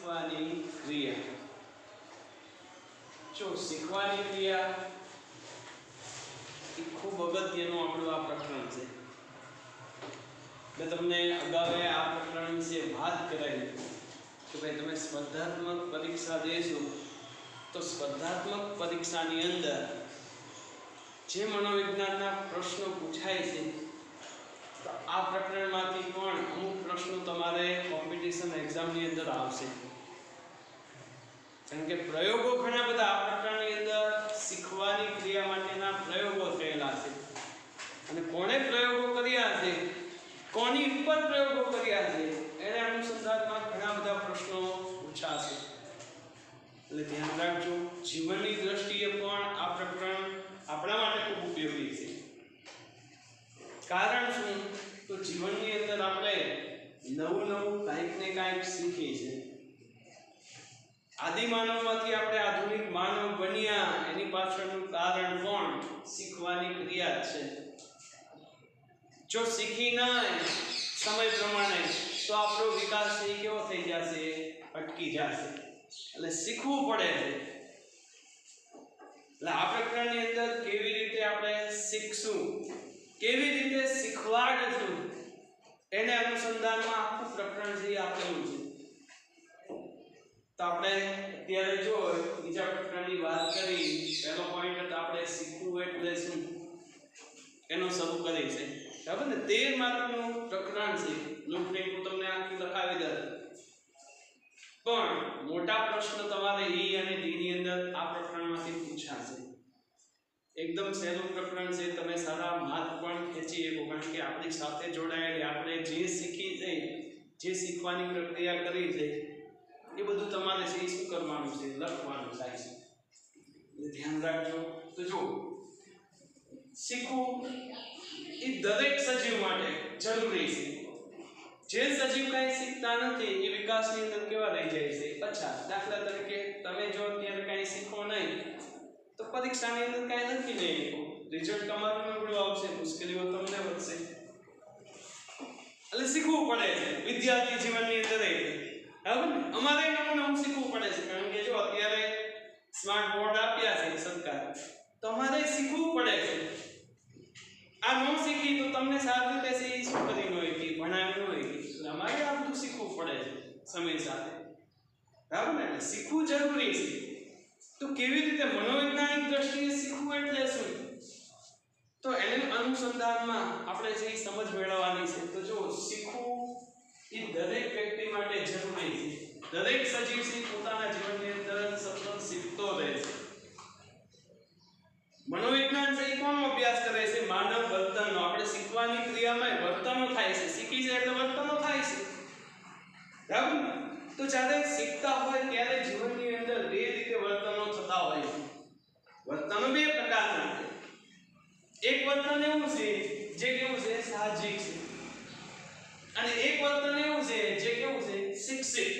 શીખવાની ક્રિયા. જો શીખવાની ક્રિયા એ ખૂબ અગત્યનું આપણું આ પ્રકરણ છે. મેં તમને અગાઉ આ પ્રકરણ વિશે વાત કરાવી કે ભાઈ તમે સ્પર્ધાત્મક પરીક્ષા દેશો તો સ્પર્ધાત્મક પરીક્ષાની અંદર જે મનોવિજ્ઞાનના પ્રશ્નો પૂછાય છે તો આ પ્રકરણમાંથી પણ અમુક પ્રશ્નો તમારે કોમ્પિટિશન એક્ઝામની અંદર આવશે. કારણ કે પ્રયોગો ઘણા બધા આ પ્રકરણની અંદર શીખવાની ક્રિયા માટેના પ્રયોગો થયેલા છે અને કોણે પ્રયોગો કર્યા છે, કોની ઉપર પ્રયોગો કર્યા છે એને અનુસંધાનમાં ઘણા બધા પ્રશ્નો પૂછાશે. એટલે ધ્યાન રાખજો, જીવનની દ્રષ્ટિએ પણ આ પ્રકરણ આપણા માટે ખૂબ ઉપયોગી છે. કારણ શું? તો જીવનની અંદર આપણે નવું કાંઈક ને કાંઈક શીખીએ છીએ. આદિમાનવમાંથી આપણે આધુનિક માનવ બન્યા એની પાછળનું કારણ પણ શીખવાની ક્રિયા છે. જો શીખી નહીં સમય પ્રમાણે તો આપણો વિકાસ કેવો થઈ જશે? અટકી જશે. એટલે શીખવું પડે છે. એટલે આ પ્રકરણની અંદર કેવી રીતે આપણે શીખશું, કેવી રીતે શીખવાડશું એને અનુસંધાનમાં આખું પ્રકરણ જે આપેલું છે. તો આપણે અત્યારે જો બીજા પ્રકરણની વાત કરી, પહેલો પોઈન્ટ આપણે શીખવું એટલે શું એનો શરૂ કરી છે. બરાબર ને? 13 માર્કનું પ્રકરણ છે. બ્લુપ્રિન્ટ હું તમને આખી લખાવી દઉં, પણ મોટા પ્રશ્ન તમારે ઈ અને ડી ની અંદર આ પ્રકરણમાંથી પૂછાશે. એકદમ સહેલું પ્રકરણ છે. તમે સારા માર્ક પણ ખેંચી શકો, કારણ કે આપણી સાથે જોડાયેલી આપણે જે શીખી છે, જે શીખવાની પ્રક્રિયા કરી છે એ બધું તમારે શું કરવાનું છે? લખવાનું થાય છે. એટલે ધ્યાન રાખજો. તો જો શીખવું એ દરેક સજીવ માટે જરૂરી છે. જે સજીવ કંઈ શીખતા નથી એ વિકાસની અંદર કેવા રહી જાય છે? પછાત. દાખલા તરીકે તમે જો અત્યારે કંઈ શીખો નહીં તો પરીક્ષાની અંદર કંઈ નથી નહીં, રિઝલ્ટ તમારું નબળું આવશે, મુશ્કેલીઓ તમને વધશે. એટલે શીખવું પડે છે વિદ્યાર્થી જીવનની અંદર. અમારે નવું શીખવું પડે છે, કારણ કે જો અત્યારે સ્માર્ટ બોર્ડ આપ્યા છે સરકાર, તમારે શીખવું પડે છે. આ ન શીખી તો તમને સારી રીતે શું કરી હોય કે ભણાવ્યું હોય કે અમારે આ બધું શીખવું પડે છે સમય સાથે. બરાબર ને? શીખવું જરૂરી છે. તો કેવી રીતે મનોવૈજ્ઞાનિક દ્રષ્ટિએ શીખવું એટલે શું? તો એને અનુસંધાનમાં આપણે જે સમજ મેળવવાની છે. તો જો શીખવું એ દરેક વ્યક્તિ માટે જરૂરી છે. દરેક સજીવ પોતાના જીવનની અંદર સતત શીખતો રહે છે. મનોવિજ્ઞાન છે એ કોનો અભ્યાસ કરે છે? માનવ વર્તનનો. આપણે શીખવાની ક્રિયામાં વર્તનો થાય છે. શીખી છે એટલે વર્તનો થાય છે. બરાબર? તો જ્યારે શીખતા હોય ત્યારે જીવનની અંદર બે રીતે વર્તનો થતા હોય છે. વર્તનો બે પ્રકારના છે. એક વર્તન એવું છે જે કેવું છે? સાહજિક છે. અને એક વર્તન એવું છે જે કેવું છે? શિક્ષિત.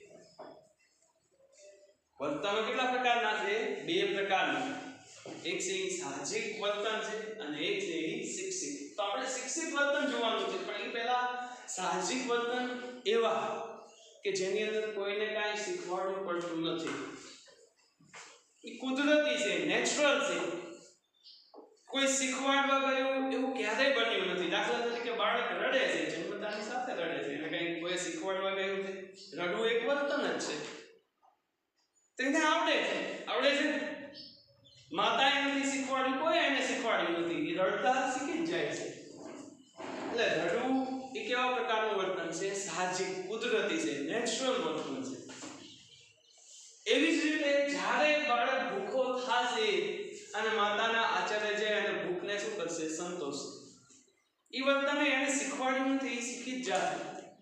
વર્તનો કેટલા પ્રકારના છે? બે પ્રકારના. એક છે સાહજિક વર્તન છે અને એક છે શિક્ષિત. તો આપણે શિક્ષિત વર્તન જોવાનું છે, પણ એ પહેલા સાહજિક વર્તન એવા કે જેની અંદર કોઈને કાંઈ શીખવાડવું પડતું નથી. એ કુદરતી છે, નેચરલ છે. કોઈ શીખવાડવા ગયું એવું ક્યારેય બન્યું નથી. દાખલા તરીકે બાળક રડે છે, જન્મતાની સાથે રડે છે, એટલે કંઈ કોઈ શીખવાડવા ગયું છે? રડવું એક વર્તન જ છે. તેને આવડે છે. માતાએ નથી શીખવાડ્યું, કોઈ એને શીખવાડ્યું નથી, એ રડતા શીખી જ જાય છે. એટલે રડવું એ કેવા પ્રકારનું વર્તન છે? સાહજિક, કુદરતી છે, નેચરલ વર્તન છે. એવી જ રીતે જ્યારે બાળક ભૂખો થશે અને માતાના આચરે જાય અને ભૂખને શું કરશે? સંતોષ. એ વર્તન એને શીખવાડ્યું નથી, એ શીખી જ જશે.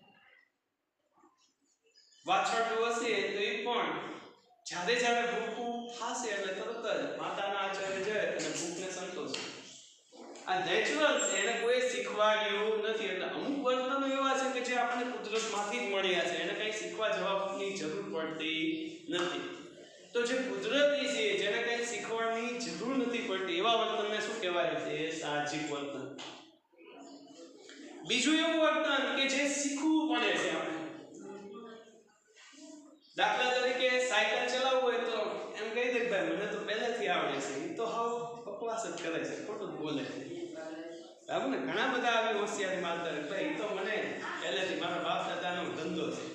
વાછરડું હશે તો એ પણ જ્યારે ભૂખું થશે એટલે તરત જ માતાના આચરે જાય અને ભૂખને સંતોષે. આ નેચરલ છે, એને કોઈ શીખવાડ્યું નથી. એટલે અમુક વર્તનો એવા છે કે જે આપણને કુદરતમાંથી જ મળ્યા છે, એને કંઈ શીખવા જવાની જરૂર પડતી નથી. તો જે કુદરતી છે, જેને કંઈ શીખવાની જરૂર નથી પડતી, એવા વર્તનને શું કહેવાય છે? સાહજિક વર્તન. બીજું એવું વર્તન કે જે શીખવું પડે છે આપણે. દાખલા તરીકે સાયકલ ચલાવવું હોય તો એમ કહી દે ભાઈ મને તો પહેલેથી આવડે છે, એ તો હાવ બકવાસ જ કરે છે, ખોટું જ બોલે છે, બરાબર ને? ઘણા બધા આવી હોશિયારી મારતા હોય ભાઈ એ તો મને પહેલેથી મારા બાપ દાદાનો ધંધો છે,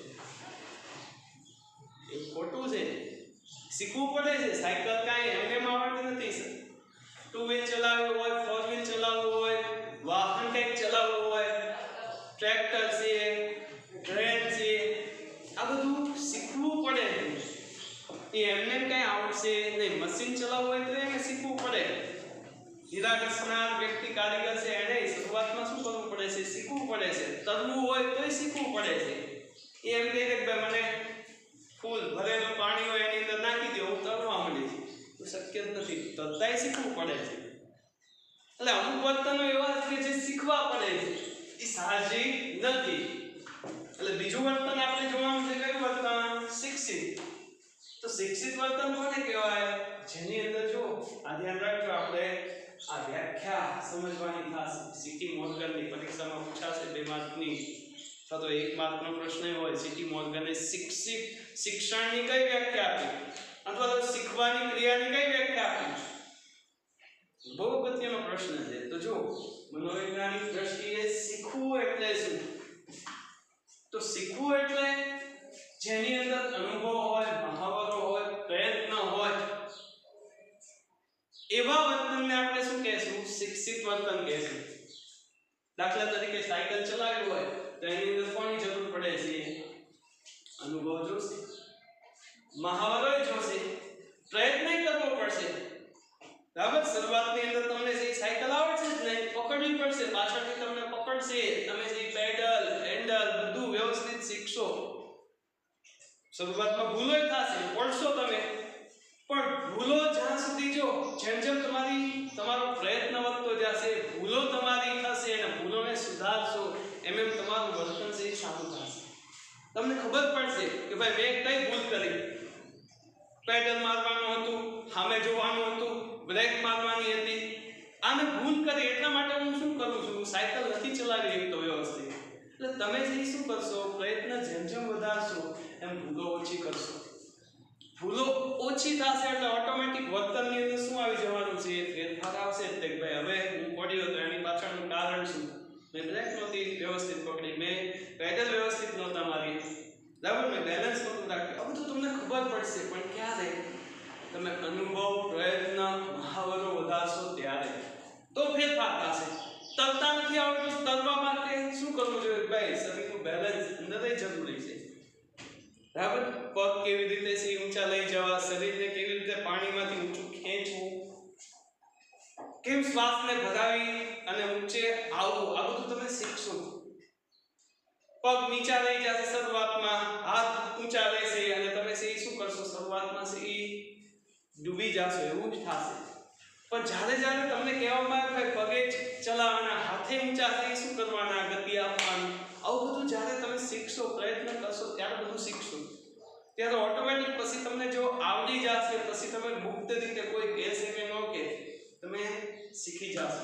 એ ખોટું છે. શીખવું પડે છે. સાયકલ કાંઈ એમ આવડતી નથી સર. 2 વ્હીલ ચલાવવું હોય, 4 વ્હીલ ચલાવવું હોય, વાહન કંઈક ચલાવવું હોય, ટ્રેક્ટર છે, ટ્રેન છે, આ બધું શીખવું પડે. એ એમને કંઈ આવડશે નહીં. મશીન ચલાવવું હોય તો એને શીખવું પડે. હીરા ઘસનાર વ્યક્તિ કારીગર છે એને શરૂઆતમાં શું કરવું પડે છે? શીખવું પડે છે. તરવું હોય તોય શીખવું પડે છે. એ એમ કહે કે ભાઈ મને ફૂલ ભરેલું પાણી હોય એની અંદર નાખી દો, હું તરવા માંડી છું, તો શક્ય જ નથી. તરતાય શીખવું પડે છે. એટલે અમુક વર્તનો એવા છે જે શીખવા પડે છે, એ સાહજિક નથી. એટલે બીજું વર્તન આપણે જોવાનું છે, કયું વર્તન? શિક્ષિત. તો શિક્ષિત વર્તન કોને કહેવાય? જેની અંદર જો આ ધ્યાન રાખજો, આપણે આ વ્યાખ્યા સમજવાની થશે. સિટી મોર્ગનની પરીક્ષામાં પૂછાશે 2 માર્કની અથવા તો 1 માર્કનો પ્રશ્ન હોય, સિટી મોર્ગને શિક્ષણની કઈ વ્યાખ્યા આપી અથવા તો શીખવાની ક્રિયાની કઈ વ્યાખ્યા આપી? બહુ અગત્યનો પ્રશ્ન છે. તો જો મનોવૈજ્ઞાનિક દ્રષ્ટિએ શીખવું એટલે શું? તો શીખવું એટલે જેની અંદર અનુભવ હોય, મહાવરો હોય, પ્રયત્ન હોય, એવા વર્તનને આપણે શું કહેશું? શિક્ષિત વર્તન કહેશું. દાખલા તરીકે સાયકલ ચલાવવી હોય તો એની અંદર કોની જરૂર પડે છે? અનુભવ જોશે, મહાવરો જોશે, પ્રયત્ન કરવો પડશે. બરાબર? શરૂઆતની અંદર તમને જે સાયકલ આવડશે જ નહીં, પકડવી પડશે, પાછળથી તમને પકડશે, તમે જે પેડલ, હેન્ડલ બધું વ્યવસ્થિત શીખશો. શરૂઆતમાં ભૂલો થશે, પડશો તમે, પણ ભૂલો જ્યાં સુધી જો જેમ જેમ તમારો પ્રયત્ન વધતો જશે, ભૂલો તમારી થશે અને ભૂલોને સુધારશો, એમ તમારું વર્તન છે સારું થશે. તમને ખબર પડશે કે ભાઈ મેં કઈ ભૂલ કરી. પેડલ મારવાનું હતું, સામે જોવાનું હતું, બ્રેક મારવાની હતી, આને ભૂલ કરી એટલા માટે હું શું કરું છું? સાયકલ નથી ચલાવી શકતો વ્યવસ્થિત. એટલે તમે જે શું કરશો? પ્રયત્ન જેમ જેમ વધારશો એમ ભૂલો ઓછી કરશો. ભૂલો ઓછી થશે એટલે ઓટોમેટિક વર્તનની અંદર શું આવી જવાનું છે? ફેરફાર આવશે. એટલે ભાઈ હવે હું પડ્યો તો એની પાછળનું કારણ શું? મેં બ્રેક નહોતી વ્યવસ્થિત પકડી, મેં પેડલ વ્યવસ્થિત નહોતા મારી, બરાબર, મેં બેલેન્સ નહોતું રાખ્યું. આ બધું તમને ખબર પડશે, પણ ક્યારે? તમે અનુભવ, પ્રયત્ન, મહાવરો વધારશો ત્યારે તો ફેરફાર થશે. તરતા નથી આવડતું, તરવા માટે શું કરવું જોઈએ? ભાઈ શરીરનું બેલેન્સ અંદર જરૂરી છે. બરાબર? પગ કેવી રીતે છે ઊંચા લઈ જવા, શરીરને કેવી રીતે પાણીમાંથી ઊંચું ખેંચવું, કેમ શ્વાસને ભગાવી અને ઊંચે આવવું, આ બધું તમે શીખશો. પગ નીચા લઈ જશે શરૂઆતમાં, હાથ ઊંચા લેશે અને તમે શું કરશો? શરૂઆતમાં ડૂબી જશો, એવું જ થશે. પણ જ્યારે જ્યારે તમને કહેવામાં આવે કે પગે ચલાવવાના, હાથે ઊંચા છે, શું કરવાના? ગતિ આપવાની. આવું બધું જ્યારે તમે શીખશો, પ્રયત્ન કરશો, ત્યારે બધું શીખશો. ત્યારે ઓટોમેટિક પછી તમને જો આવડી જશે, પછી તમે મુક્ત રીતે કોઈ કહેશે કે ન કે તમે શીખી જશો.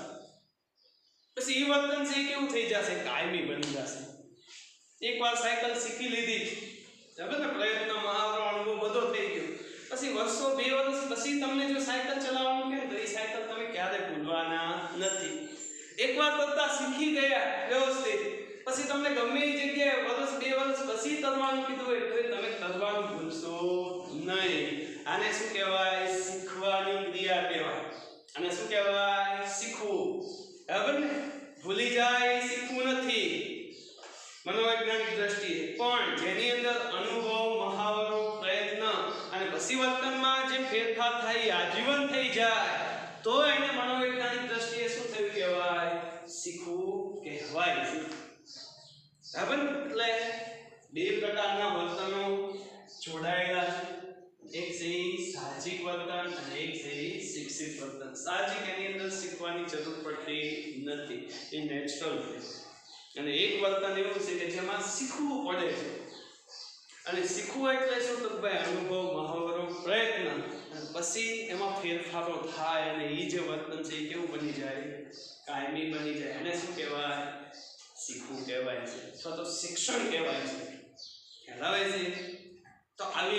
પછી એ વર્તન છે કેવું થઈ જશે? કાયમી બની જશે. એકવાર સાયકલ શીખી લીધી, બરાબર ને? પ્રયત્ન, મહાવરો, અનુભવ બધો થઈ ગયો. પછી વર્ષો, 2 વર્ષ પછી તમને જો સાયકલ ચલાવવાનું કહે તો એ સાયકલ તમે ક્યારે ભૂલવાના નથી. એકવાર તરતા શીખી ગયા વ્યવસ્થિત, પછી તમને ગમે એ જગ્યાએ વર્ષ, 2 વર્ષ પછી તરવાનું કીધું હોય તો તમે તરવાનું ભૂલશો નહીં. આને શું કહેવાય? શીખવાની ક્રિયા કહેવાય. આને શું કહેવાય? શીખવું. બરાબર ને? ભૂલી જાય એ શીખવું નથી મનોવૈજ્ઞાનિક દ્રષ્ટિએ. પણ જેની અંદર અનુભવ, મહાવરો, પ્રયત્ન અને પછી વર્તનમાં જે ફેરફાર થાય, આજીવન થઈ જાય, તો એને મનોવૈજ્ઞાનિક દ્રષ્ટિએ શું થયું કહેવાય? શીખવું કહેવાય છે. બરાબર? એટલે 2 પ્રકારના વર્તનો જોડાયેલા છે. એક છે સાહજિક વર્તન અને એક છે શિક્ષિત વર્તન. સાહજિક એની અંદર શીખવાની જરૂર પડતી નથી, એ નેચરલ છે. અને એક વર્તન એવું છે કે જેમાં શીખવું પડે છે. અને શીખવું એટલે શું? તો ભાઈ અનુભવ, મહાવરો, પ્રયત્ન, અને પછી એમાં ફેરફારો થાય અને એ જે વર્તન છે એ કેવું બની જાય? કાયમી બની જાય. એને શું કહેવાય? શીખવું કહેવાય છે, અથવા તો શિક્ષણ કહેવાય છે. ખ્યાલ આવે છે? તો આવી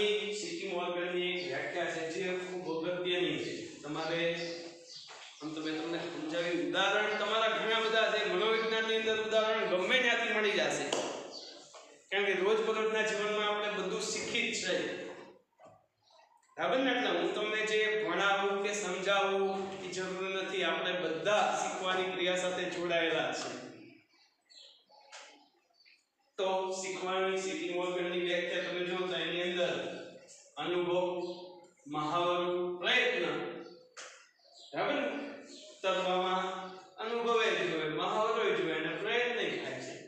જશે, કારણ કે રોજબરોજના જીવનમાં આપણે બધું શીખી જ છે, બરાબર ને? એટલે હું તમને જે ભણાવું કે સમજાવું એ જરૂરી નથી, આપણે બધા શીખવાની ક્રિયા સાથે જોડાયેલા છે. તો શીખવાની સીટી મોર્ગનની વ્યાખ્યા તમે જો તો એની અંદર અનુભવ, મહાવરો, પ્રયત્ન, બરાબર ને? તરવામાં અનુભવે જોઈએ, મહાવરો જોઈએ અને પ્રયત્ન થાય છે.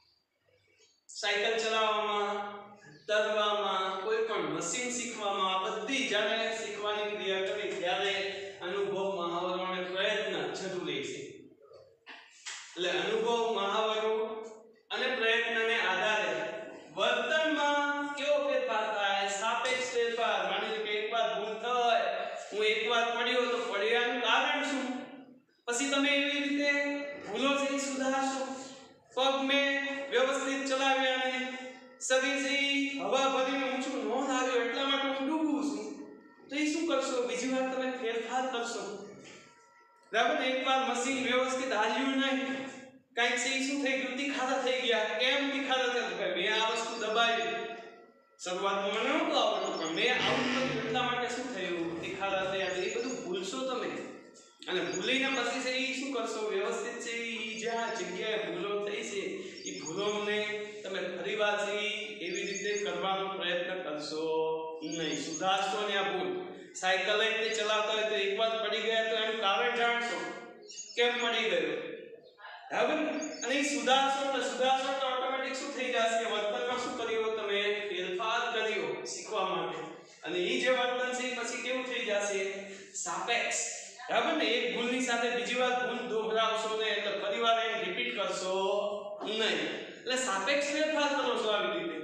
સાયકલ ચલાવવામાં, તરવામાં, કોઈ પણ મશીન શીખવામાં, બધી જ્યારે શીખવાની ક્રિયા કરી ત્યારે અનુભવ, મહાવરો અને પ્રયત્ન જરૂરી છે. એટલે અનુભવ, મહાવરો અને પ્રયત્નને આધારે વર્તનમાં કેવો ફેરફાર થાય? સાપેક્ષ ફેરફાર. માની લો કે એકવાર ભૂલ થઈ, હું એકવાર પડ્યો તો પડ્યાનું કારણ શું? પછી તમે એવી રીતે ભૂલો છે સુધારશો. પગ મેં વ્યવસ્થિત ચલાવ્યા ને શરીર છે હવા ભરીને ઊંચું ન લાવ્યો એટલા માટે હું ડૂબું છું, તો એ શું કરશો? બીજી વાર તમે ફેરફાર કરશો, બરાબર ને? એકવાર મશીન વ્યવસ્થિત હાલ્યું નહીં, કાંઈક છે શું થઈ ગયું? તીખારા થઈ ગયા. કેમ તીખારા થયા? ભાઈ મેં આ વસ્તુ દબાવી, શરૂઆતમાં મને નહોતું આવડતું પણ મેં આવું કર્યું એટલા માટે શું થયું? તીખારા થયા. એ બધું ભૂલશો તમે, અને ભૂલીને પછી છે એ શું કરશો? વ્યવસ્થિત છે એ જ્યાં જગ્યાએ ભૂલો થઈ છે એ ભૂલોને તમે ફરીવાર છે એવી રીતે કરવાનો પ્રયત્ન કરશો નહીં, સુધારશો ને આ ભૂલ. સાયકલ રીતે ચલાવતા હોય તો એકવાર પડી ગયા તો એનું કારણ જાણશો, કેમ પડી ગયો, બરાબર? અને એ સુધારશો તો ઓટોમેટિક શું થઈ જશે? વર્તનમાં શું કર્યું? તમે ફેરફાર કર્યો શીખવા માટે, અને એ જે વર્તન છે પછી કેવું થઈ જશે? સાપેક્ષ, બરાબર ને? એક ભૂલની સાથે બીજી વાર ભૂલ દોહરાવશો ને, એટલે ફરીવાર એને રિપીટ કરશો નહીં. એટલે સાપેક્ષ ફેરફાર કરો છો. આવી રીતે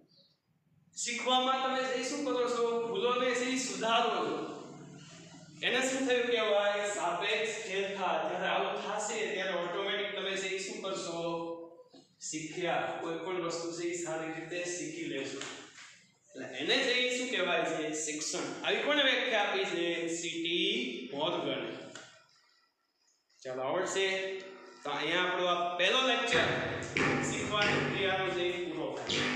શીખવામાં તમે શું કરો છો? ભૂલોને સુધારો છો. એને શું થયું કહેવાય? સાપેક્ષ ફેરફાર. જ્યારે આવું થશે ત્યારે ઓટોમેટિક તમે શું કરશો? શીખ્યા. કોઈ પણ વસ્તુ છે એ સારી રીતે શીખી લેશો. એટલે એને શું કહેવાય છે? શિક્ષણ. આવી કોને વ્યાખ્યા આપી છે? C T Morgan. ચાલો આવડશે તો અહીંયા આપણો આ પહેલો લેક્ચર શીખવાની ક્રિયાનો પૂરો થાય.